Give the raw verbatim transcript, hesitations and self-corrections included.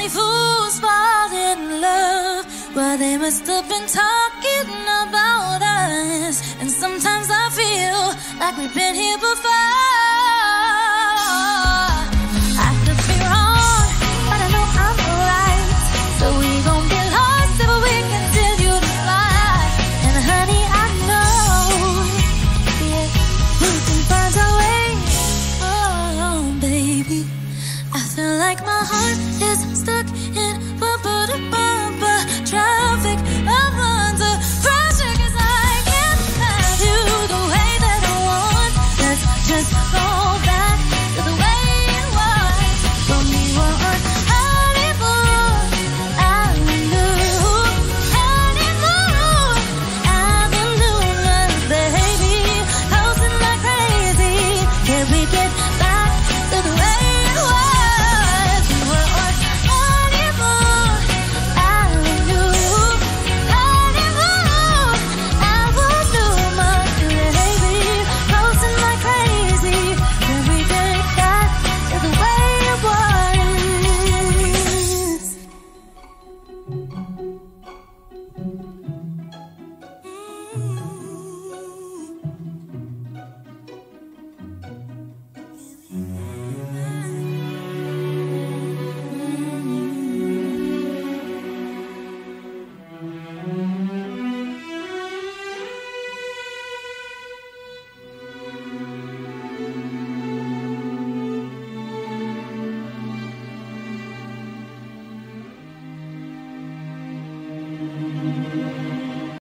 Only fools fall in love. Well, they must have been talking about us. And sometimes I feel like we've been here before. I could be wrong, but I know I'm right. So we gon' get lost if we continue to fly. And honey, I know, yeah, we can find our way. Oh, baby, I feel like my heart is stuck in